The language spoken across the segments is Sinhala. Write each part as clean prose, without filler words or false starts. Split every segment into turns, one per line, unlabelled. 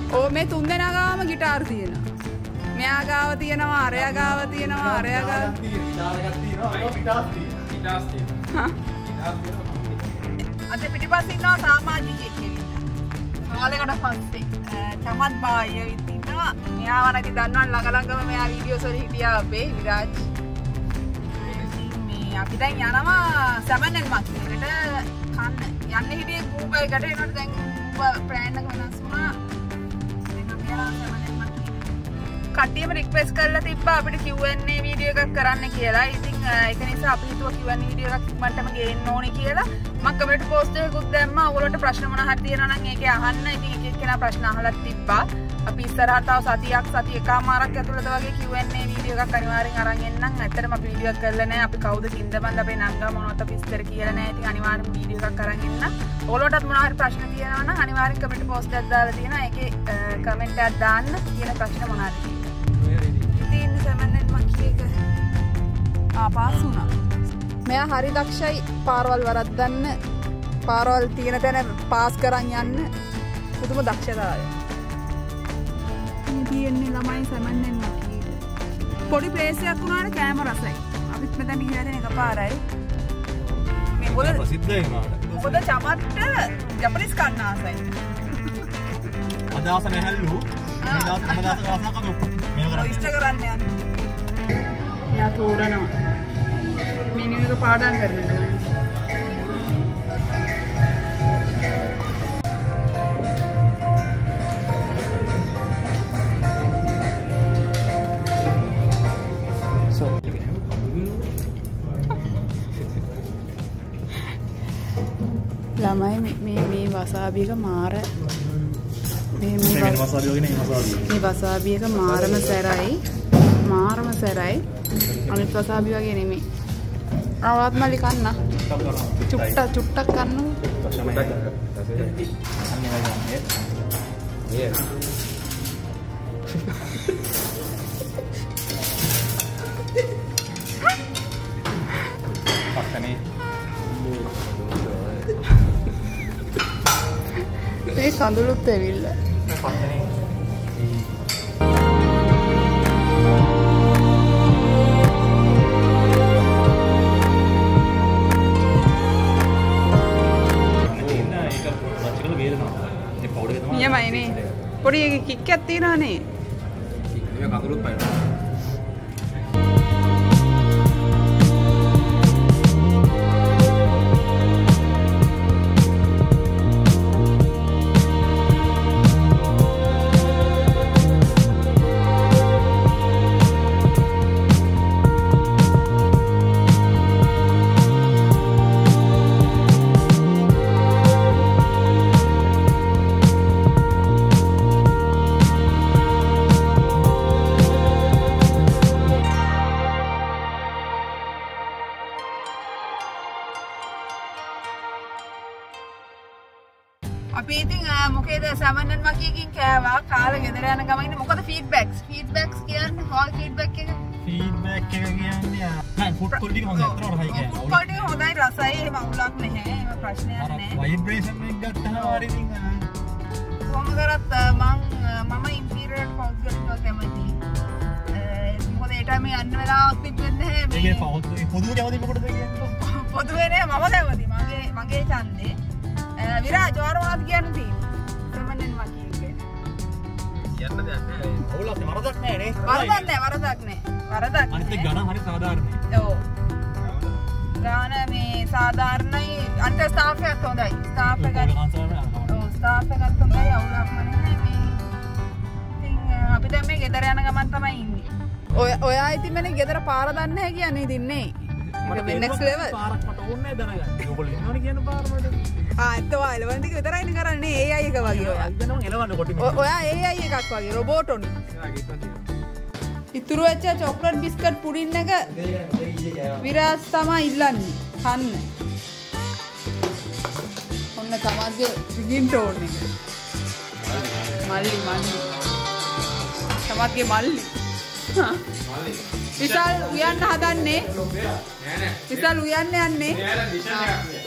ඕ මේ තුන් දෙනා ගාවම ගිටාර් තියෙනවා. මෙයා ගාව තියෙනවා, අරයා ගාව තියෙනවා, අරයා ගාව තියෙනවා. අද පිටිපස්සේ ඉන්නවා සමාජිකයෙක් කෙනෙක්. කාලයකට පස්සේ චමත් බායිය ඉන්නවා. මෙයාව නැති දන්නවන් ළඟ මෙයා වීඩියෝස් වල හිටියා අපේ විරාජ්. මේ අපි දැන් යනවා සමන්නෙන් මක්කේකට කන්න. යන්නේ හිටියේ ගූගල් එකට එනකොට දැන් ප්ලෑන් එක වෙනස් වුණා. කට්ටියම රික්වෙස්ට් කරලා තිබ්බා අපිට Q&A වීඩියෝ එකක් කරන්න කියලා. ඉතින් ඒක නිසා අපි හිතුවා Q&A වීඩියෝ එකක් මට්ටම ගේන්න ඕනේ කියලා. මම කමෙන්ට් පෝස්ට් එකකුත් දැම්මා. ඔයගොල්ලන්ට ප්‍රශ්න මොනවා හරි තියෙනවා නම් ඒකේ අහන්න. ඉතින් එක එක්කෙනා ප්‍රශ්න අහලා තිබ්බා. අපි ඉස්සරහට තව සති එකමාරක් ඇතුළත වගේ Q&A වීඩියෝ එකක් අනිවාර්යෙන් අරන් එන්නම්. ඇත්තටම අපි වීඩියෝ එකක් කරලා නැහැ. අපි කවුද කින්දබන්ද අපේ නංගා මොනවද විස්තර කියලා නැහැ. ඉතින් අනිවාර්යෙන් වීඩියෝ එකක් අරන් එන්න. ඔයගොල්ලන්ටත් මොනවා හරි ප්‍රශ්න තියෙනවා නම් අනිවාර්යෙන් කමෙන්ට් පෝස්ට් එකක් දාලා තියෙනවා. ඒකේ කමෙන්ට් එකක් දාන්න කියන ප්‍රශ්න මොනවාද තියෙන්නේ. සමන්නෙන් මක්කේක පාස් වුණා. මෙයා හරි දක්ෂයි පාරවල් වරද්දන්න. පාරවල් තියෙන තැන පාස් කරන් යන්න පුදුම දක්ෂතාවය. තියෙන්නේ ළමයි සමන්නෙන් මක්කේක. පොඩි ප්ලේස් එකක් වුණාට කෑම රසයි. අපිත් මෙතන ගිහින් දෙන එකපාරයි. මේ මොකද ප්‍රසිද්ධයි මාට. මොකද චමත්ට ජපනිස් කන්න ආසයි. අදහස නැහැලු. ඉෂ්ට කරන්න යන්න. යා තෝරනවා. මෙනු එක පාඩම් කරනවා. ළමයි මේ වසාබි එක මාර මේ වසාබි එක මාරම සැරයි අනිත් වසාබි වගේ නෙමෙයි. ආවත් මල්ලි කන්න චුට්ටක් කන්න. මේ කඳුළුත් ඇවිල්ලා නියමයිනේ. පොඩි කික් එකක් තියෙනවානේ. මේ කඳුළුත් පයින්. අපි ඉතින් මොකේද සමන්නෙන් මකියකින් කෑවා කාලා ගෙදර යන ගම ඉන්නේ. මොකද ෆීඩ්බැක්ස් කියන්නේ හොල් ෆීඩ්බැක් එක කියන්නේ නෑ ෆුඩ් ක්වොලිටි එක හොඳයි. ෆුඩ් ක්වොලිටි එක හොඳයි රසයි එහෙම අවුලක් නැහැ. එහෙම ප්‍රශ්නයක් නැහැ. වයිබ්‍රේෂන් එක ගත්තාම හරි ඉතින් කොහොම කරත් මම ඉම්පීරියල් පවුඩ් ගන්නවා කැමතියි. මොකද ඒ ටයිම් එක යන්න වෙලාවක් තිබෙන්නේ නැහැ. මේකේ පොදුවේ කැමති මොකටද කියන්නේ? පොදුවේ නේ මම කැමති. මගේ ඡන්දේ විරාජ් ඔයාලා මොනවද කියන්නේ? සමන්නෙන් මකියගේ. කියන්න දෙයක් නැහැ. අවුලක් නේ වරදක් නැහැ නේ. වරදක් නැහැ. අනිත් ගණන් හරි සාධාරණයි. ඔව්. ගාන මේ සාධාරණයි. අනිත් ස්ටාෆ් එකත් හොඳයි. ස්ටාෆ් එකත් හොඳයි. අවුලක් නැහැ මේ. ඉතින් අපි දැන් මේ ගෙදර යන ගමන් තමයි ඉන්නේ. ඔයා ඉතින් මනේ ගෙදර පාර දන්නේ නැහැ කියන්නේ ඉතින් නේ. මට next level පාරක් මට ඕනේ දැනගන්න. ඔයගොල්ලෝ එනවනේ කියන පාර මට. ඇත්තවා එලවන්න ටික විතරයිනේ කරන්නේ AI එක වගේ ඔයා. ඉතනම එලවන්න කොටිම. ඔයා AI එකක් වගේ රොබෝට් උනේ. ඉතුරු වෙච්ච චොක්ලට් බිස්කට් පුඩින් එක විරාජ් තමයි ඉල්ලන්නේ. කන්න. ඔන්න තමන්ගේ රිගින් ටෝන් එක. මල්ලි. තමන්ගේ මල්ලි. විශාල් උයන්න හදන්නේ. විශාල් උයන්න යන්නේ.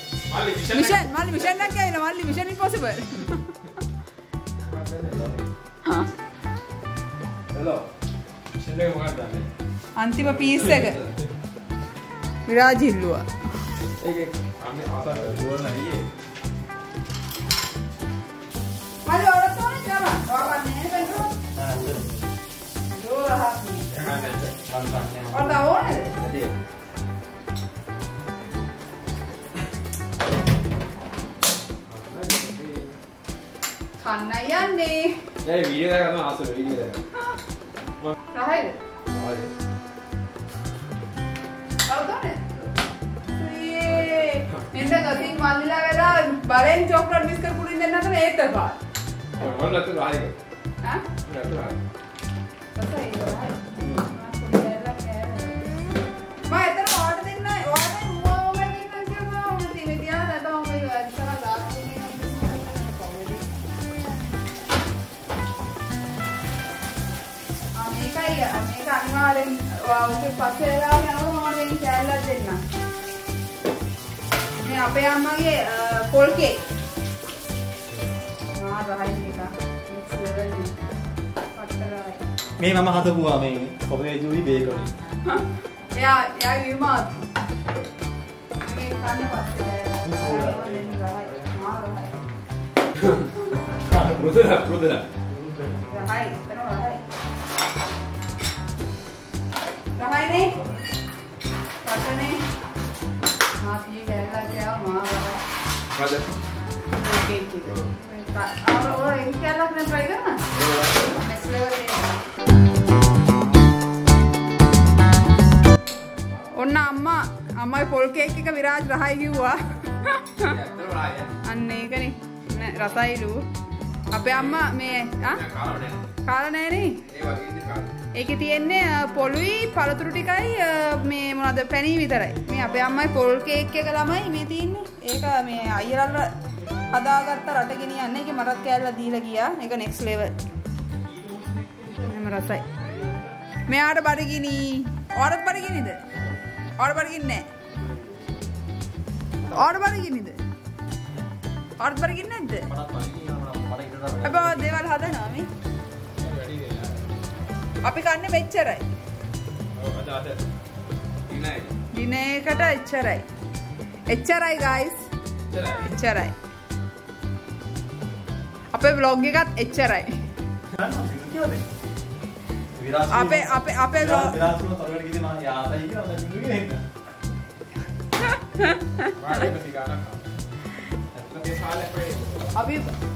මිෂන් එකක් ගියලා මල්ලි මිෂන් ඉම්පොසිබල්. අන්තිම පීස් එක Viraj ඉල්ලුවා. Kanayane.
Hey, video that I'm also video that.
Rahil. Oh, got it. Inda gating malila vela baren chocolate biscuit pudin denna thana ekta pa.
One latu Rahil.
Ha?
Latu Rahil.
Rasai Rahil. Ma etara order denna order mobile denna kiya unti me diya na to me sara last මේක අනිවාර්යෙන් ඔයාගේ පස්සේ වෙලා යනකොට මම දෙන්න කෑල්ලක් දෙන්නම්. මේ අපේ අම්මගේ පොල් කේක්. මා රහයි එක. next level එක. පට්ටරයි.
මේ මම හදපුවා මේ කොබේ ජූලි බේකරි.
එයා විමාත්. මේ කන්න පස්සේ
Rudra.
රහයි. Rahai nih, apa nih? Masih jalan jauh malah.
Ada.
Oke gitu. Kalau ini jalan kena try kan? Next level ini. Onna amma pol cake එක විරාජ් රහයි කිව්වා. අන්න ඒකනේ. රසයිලු. අපේ අම්මා මේ කාලා නෑනේ. ඒකේ තියෙන්නේ පොළුයි පළතුරු ටිකයි මේ මොනවද පැණි විතරයි. මේ අපේ අම්මයි පොල් කේක් එක ළමයි මේ තියෙන්නේ. ඒක මේ අයියලා හදාගත්ත රට ගෙනියන්නේ. ඒකේ මටත් කෑල්ලක් දීලා ගියා. ඒක next level. එහෙම රසයි. මෙයාට බඩගිනි. ඔයාලට බඩගිනිද? ඔයාලට බඩගින්නේ නැහැ. ඔයාලට බඩගිනිද? ඔයාලට බඩගින්නේ නැද්ද? අපේ දේවල් හදනවා මේ. අපි කන්නේ මෙච්චරයි.
ඔව් අද
දිනයකට එච්චරයි. එච්චරයි guys. එච්චරයි. අපේ vlog එකත් එච්චරයි. අපේ vlog
විරාජ් වල තරකට ගිහින් මම යාතයි කියලා දැන් නුනේ නේද?
අපි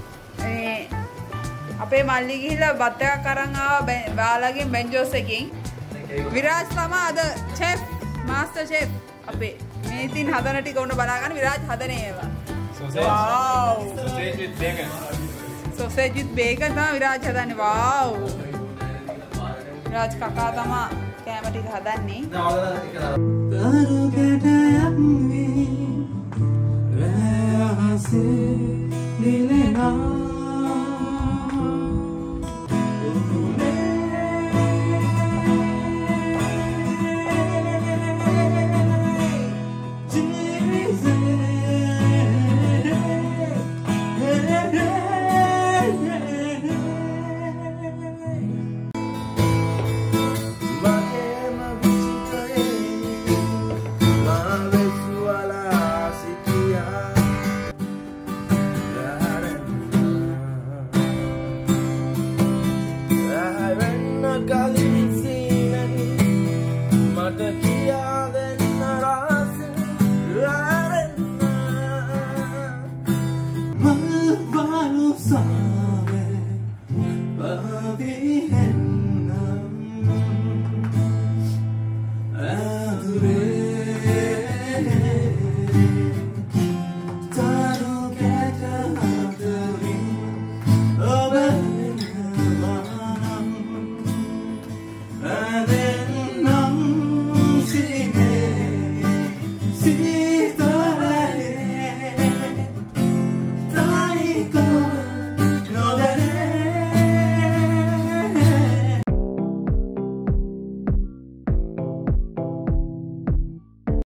අපේ මල්ලි ගිහිල්ලා බත් එකක් අරන් ආවා බාලාගෙන් බෙන්ජෝස් එකකින්. විරාජ් තමයි අද chef master chef අපේ. මේ ඉතින් හදන ටික උන්න බලා ගන්න විරාජ් හදන ඒවා. wow
sausage with bacon.
sausage with bacon තමයි විරාජ් හදන්නේ. wow විරාජ් කකා තමයි කැම ටික හදන්නේ.